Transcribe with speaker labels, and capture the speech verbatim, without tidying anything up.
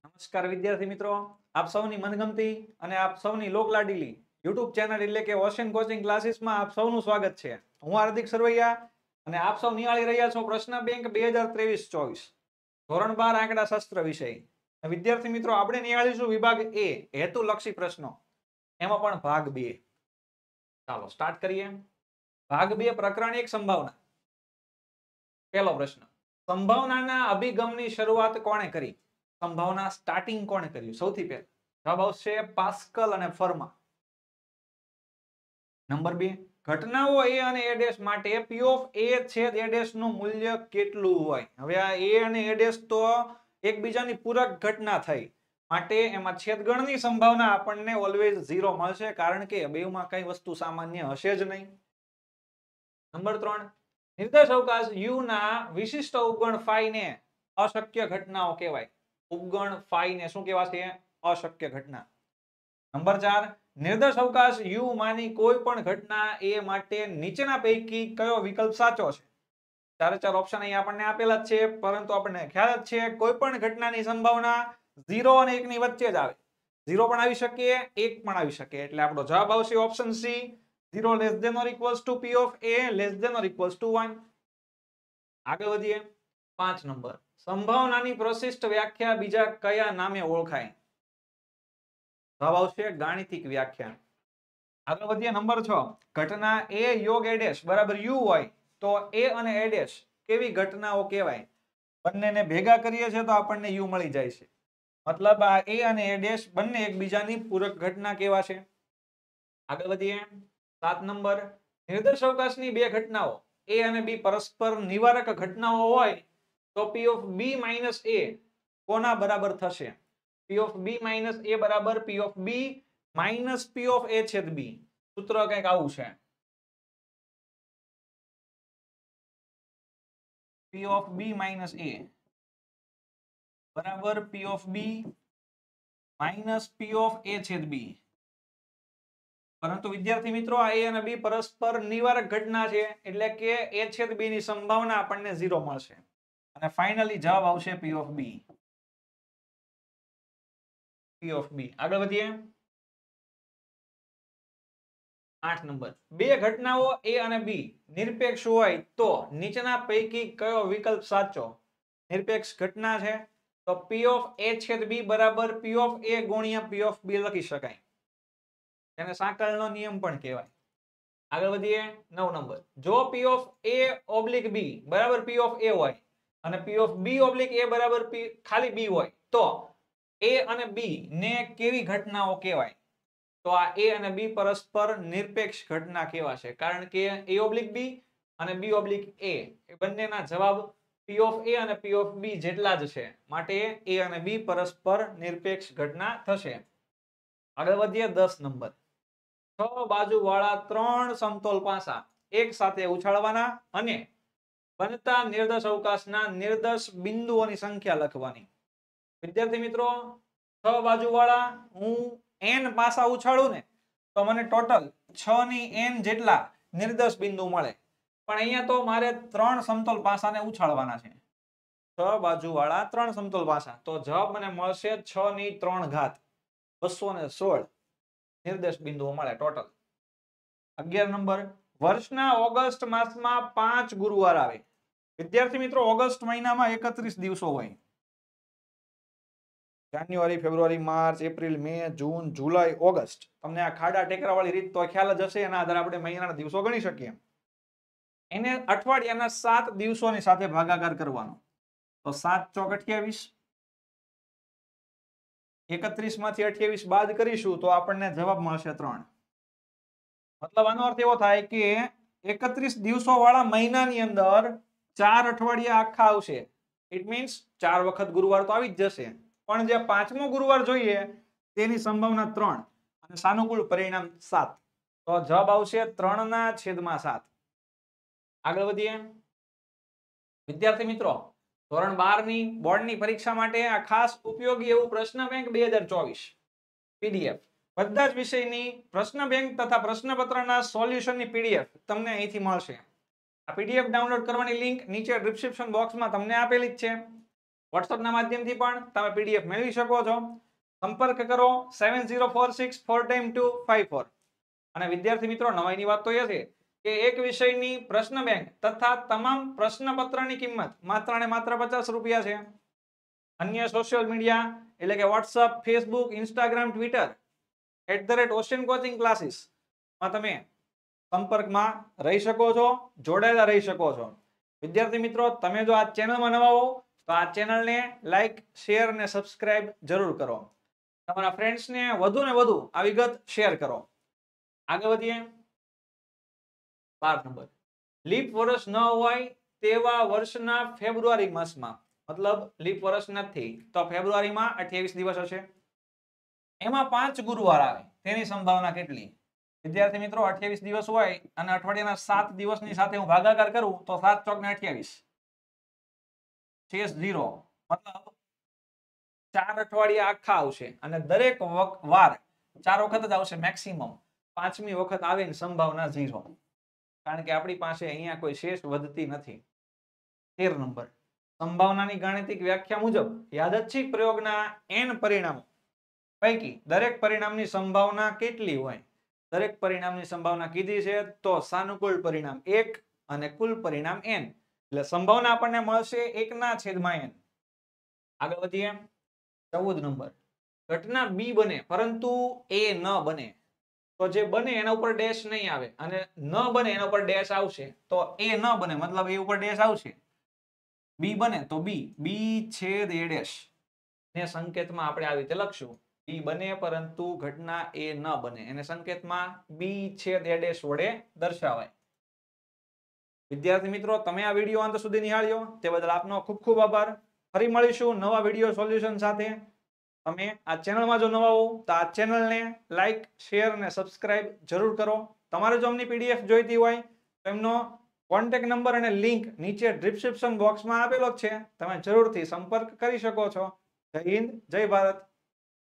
Speaker 1: નમસ્કાર વિદ્યાર્થી મિત્રો, આપ સૌની મનગમતી અને આપ સૌની લોકલાડીલી યુટ્યુબ ચેનલ એટલે કે ઓશન કોચિંગ ક્લાસીસમાં આપ સૌનું સ્વાગત છે. હું હાર્દિક સરવૈયા અને આપ સૌ નિહાળી રહ્યા છો પ્રશ્ન બેંક બે હજાર ત્રેવીસ ચોવીસ ધોરણ બાર આંકડા શાસ્ત્ર વિષય. વિદ્યાર્થી મિત્રો, આપણે નિહાળીશું વિભાગ એ હેતુલક્ષી પ્રશ્નો, એમાં પણ ભાગ બે. ચાલો સ્ટાર્ટ કરીએ. ભાગ બે પ્રકરણ એક સંભાવના. પહેલો પ્રશ્ન, સંભાવનાના અભિગમની શરૂઆત કોણે કરી? સંભાવના સ્ટાર્ટિંગ કોણે કર્યું? સૌથી પહેલા જવાબ આવશે પાસ્કલ અને ફર્મા. નંબર બે, ઘટનાઓ એ અને એ ડેશ માટે પી ઓફ એ છેદ એ ડેશ નું મૂલ્ય કેટલું હોય? હવે આ એ અને એ ડેશ તો એકબીજાની પૂરક ઘટના થઈ, માટે એમાં છેદગણની સંભાવના આપણને ઓલવેઝ ઝીરો મળશે, કારણ કે બેમાં કઈ વસ્તુ સામાન્ય હશે જ નહીં. નંબર ત્રણ, નિર્દેશ અવકાશ યુ ના વિશિષ્ટ ઉપગણ ફાઈ ને અશક્ય ઘટનાઓ કહેવાય. ઉપગણ ફાઈ ને શું કહેવાશે? અશક્ય ઘટના. નંબર ચાર, નિર્દેશ અવકાશ યુ માની કોઈ પણ ઘટના એ માટે નીચેના પૈકી કયો વિકલ્પ સાચો છે? ચારે ચાર ઓપ્શન અહીં આપણને આપેલા જ છે, પરંતુ આપણને ખ્યાલ જ છે કોઈ પણ ઘટનાની સંભાવના ઝીરો અને એક ની વચ્ચે જ આવે. ઝીરો પણ આવી શકે, એક પણ આવી શકે, એટલે આપણો જવાબ આવશે option C, zero less than or equals to P of A less than or equals to one. આગળ વધીએ. પાંચ નંબર, સંભાવનાની પ્રશિષ્ટ વ્યાખ્યા બીજા કયા નામે ઓળખાય? જવાબ આવશે ગાણિતિક વ્યાખ્યા. આગળ વધીએ. નંબર છ, ઘટના એ યોગ એ ડેશ બરાબર યુ હોય તો એ અને એ ડેશ કેવી ઘટનાઓ કહેવાય? બંનેને ભેગા કરીએ છીએ તો આપણને યુ મળી જાય છે, મતલબ આ એ અને એ ડેશ બંને એકબીજાની પૂરક ઘટના કેવા છે. આગળ વધીએ. સાત નંબર, નિર્દેશ અવકાશની બે ઘટનાઓ એ અને બી પરસ્પર નિવારક ઘટનાઓ હોય તો પી ઓફ બી માઇનસ એ કોના બરાબર થશે? પી ઓફ બી માઇનસ એ બરાબર P of B minus P of A છેદ બી. સૂત્ર કંઈક આવું છે. પી ઓફ બી માઇનસ એ બરાબર P of B minus P of A છેદ બી. પરંતુ વિદ્યાર્થી મિત્રો, આ એ અને બી પરસ્પર નિવારક ઘટના છે, એટલે કે એ છેદ બી ની સંભાવના આપણને ઝીરો મળશે, અને ફાઇનલી જવાબ આવશે પી ઓફ બી. પી ઓફ બી. આગળ વધીએ. આઠ નંબર, બે ઘટનાઓ એ અને બી નિરપેક્ષ હોય તો નીચેના પૈકી કયો વિકલ્પ સાચો? નિરપેક્ષ ઘટના છે તો પી ઓફ એ છેદ બી બરાબર પી ઓફ એ ગુણ્યા પી ઓફ બી લખી શકાય, એને સાંકળનો નિયમ પણ કહેવાય. આગળ વધીએ. નવ નંબર, જો પી ઓફ એ ઓબ્લિક બી બરાબર પી ઓફ એ હોય અને પી ઓફ બી ઓબ્લિક એ બરાબર પી ખાલી બી હોય તો એ અને બી ને કેવી ઘટનાઓ કહેવાય? તો આ એ અને બી પરસ્પર નિરપેક્ષ ઘટના કહેવાશે, કારણ કે એ ઓબ્લિક બી અને બી ઓબ્લિક એ એ બંનેના જવાબ પી ઓફ એ અને પી ઓફ બી જેટલા જ છે, માટે એ અને બી પરસ્પર નિરપેક્ષ ઘટના થશે. આગળ વધીએ. દસ નંબર, છ બાજુ વાળા ત્રણ સમતોલ પાસા એક સાથે ઉછાળવાના અને બનતા નિર્દેશ અવકાશના નિર્દેશ બિંદુઓની સંખ્યા લખવાની. વિદ્યાર્થી મિત્રો, છ બાજુ વાળા હું એન પાસા ઉછાળું ને તો મને ટોટલ છ ની એન જેટલા નિર્દેશ બિંદુ મળે, પણ અહીંયા તો મારે ત્રણ સમતોલ પાસાને ઉછાળવાના છે. છ બાજુ વાળા ત્રણ સમતોલ પાસા, તો જવાબ મને મળશે છ ની ત્રણ ઘાત બસો ને સોળ નિર્દેશ બિંદુઓ મળે ટોટલ. અગિયાર નંબર, વર્ષના ઓગસ્ટ માસમાં પાંચ ગુરુવાર આવે. વિદ્યાર્થી મિત્રો, ઓગસ્ટ મહિનામાં એકત્રીસ દિવસો હોય. જાન્યુઆરી, ફેબ્રુઆરી, માર્ચ, એપ્રિલ, મે, જૂન, જુલાઈ, ઓગસ્ટ. તમને આ ખાડા ટેકરા વાળી રીત તો ખ્યાલ જ હશે, એના આધારે આપણે મહિનાના દિવસો ગણી શકીએ. એને અઠવાડિયાના સાત દિવસોની સાથે ભાગાકાર કરવાનો, તો સાત ચોક અઠ્યાવીસ, એકત્રીસ માંથી અઠ્યાવીસ બાદ કરીશું તો આપણને જવાબ મળશે ત્રણ. મતલબ આનો અર્થ એવો થાય કે એકત્રીસ દિવસો વાળા મહિનાની અંદર ચાર અઠવાડિયા આખા આવશે. ઇટ મીન્સ ચાર વખત ગુરુવાર તો આવી જ જશે, પણ જે પાંચમો ગુરુવાર જોઈએ તેની સંભાવના ત્રણ અને સાનુકૂળ પરિણામ સાત, તો જવાબ આવશે ત્રણ ના છેદમાં સાત. આગળ વધીએ. વિદ્યાર્થી મિત્રો, ધોરણ બાર ની બોર્ડની પરીક્ષા માટે આ ખાસ ઉપયોગી એવું પ્રશ્ન બેંક બે હજાર ચોવીસ પીડીએફ, બધા જ વિષયની પ્રશ્ન બેંક તથા પ્રશ્નપત્રના સોલ્યુશનની પીડીએફ તમને અહીંથી મળશે. આ પીડીએફ ડાઉનલોડ કરવાની લિંક નીચે ડિસ્ક્રિપ્શન બોક્સમાં તમને આપેલી જ છે. WhatsApp ના માધ્યમથી પણ તમે પીડીએફ મેળવી શકો છો. સંપર્ક કરો seven zero four six four time two five four. અને વિદ્યાર્થી મિત્રો નવાઈની વાત તો એ છે કે એક વિષયની પ્રશ્ન બેંક તથા તમામ પ્રશ્નપત્રની કિંમત માત્ર ને માત્ર પચાસ રૂપિયા છે. અન્ય સોશિયલ મીડિયા એટલે કે WhatsApp, Facebook, Instagram, Twitter at the rate ocean coaching classes માં તમે સંપર્કમાં રહી શકો છો, જોડાયેલા રહી શકો છો. વિદ્યાર્થી મિત્રો તમે જો આ ચેનલમાં નવા હો તો આ ચેનલને લાઈક, શેર અને સબસ્ક્રાઇબ જરૂર કરો. તમારા ફ્રેન્ડ્સને વધુ ને વધુ આ વિગત શેર કરો. આગળ વધીએ. બાર નંબર, લીપ વર્ષ ન હોય તેવા વર્ષના ફેબ્રુઆરી માસમાં, મતલબ લીપ વર્ષ નથી તો ફેબ્રુઆરીમાં અઠ્યાવીસ દિવસ હશે. એમાં પાંચ ગુરુવાર આવે તેની સંભાવના કેટલી? વિદ્યાર્થી મિત્રો અઠ્યાવીસ દિવસ હોય અને અઠવાડિયાના સાત દિવસની સાથે હું ભાગાકાર કરું તો સાત ચોક ને અઠ્યાવીસ શેષ ઝીરો, મતલબ ચાર અઠવાડિયા આખા આવશે અને દરેક વાર ચાર વખત જ આવશે મેક્સિમમ. પાંચમી વખત આવે ની સંભાવના ઝીરો, કારણ કે આપણી પાસે અહીંયા કોઈ શેષ વધતી નથી. તેર નંબર, સંભાવનાની ગાણિતિક વ્યાખ્યા મુજબ યાદચ્છિક પ્રયોગના એન પરિણામો પૈકી દરેક પરિણામની સંભાવના કેટલી હોય? દરેક પરિણામની સંભાવના કીધી છે તો સાનુકૂળ પરિણામ એક અને કુલ પરિણામ એન, એટલે સંભાવના આપણને મળશે એક ના છેદમાં એન. આગળ વધીએ. ચૌદ નંબર, ઘટના બી બને પરંતુ એ ન બને તો જે બને એના ઉપર ડેશ નહીં આવે અને ન બને એના ઉપર ડેશ આવશે. તો એ ન બને મતલબ એ ઉપર ડેશ આવશે. બી બને તો બી બી છેદ એ ડેશ ને સંકેતમાં આપણે આવી રીતે લખશું. બી બને પરંતુ ઘટના એ ન બને એને સંકેતમાં બી છેદ એ ડેશ વડે દર્શાવાય. વિદ્યાર્થી મિત્રો તમે આ વિડીયો અંત સુધી નિહાળ્યો તે બદલ આપનો ખૂબ ખૂબ આભાર. ફરી મળીશું નવા વિડીયો સોલ્યુશન સાથે. તમે આ ચેનલમાં જો નવા હો તો આ ચેનલને લાઈક, શેર અને સબસ્ક્રાઇબ જરૂર કરો. તમારે જો અમની પીડીએફ જોઈતી હોય તો એમનો કોન્ટેક્ટ નંબર અને લિંક નીચે ડિસ્ક્રિપ્શન બોક્સમાં આપેલો છે, તમે જરૂરથી સંપર્ક કરી શકો છો. જય હિન્દ, જય ભારત.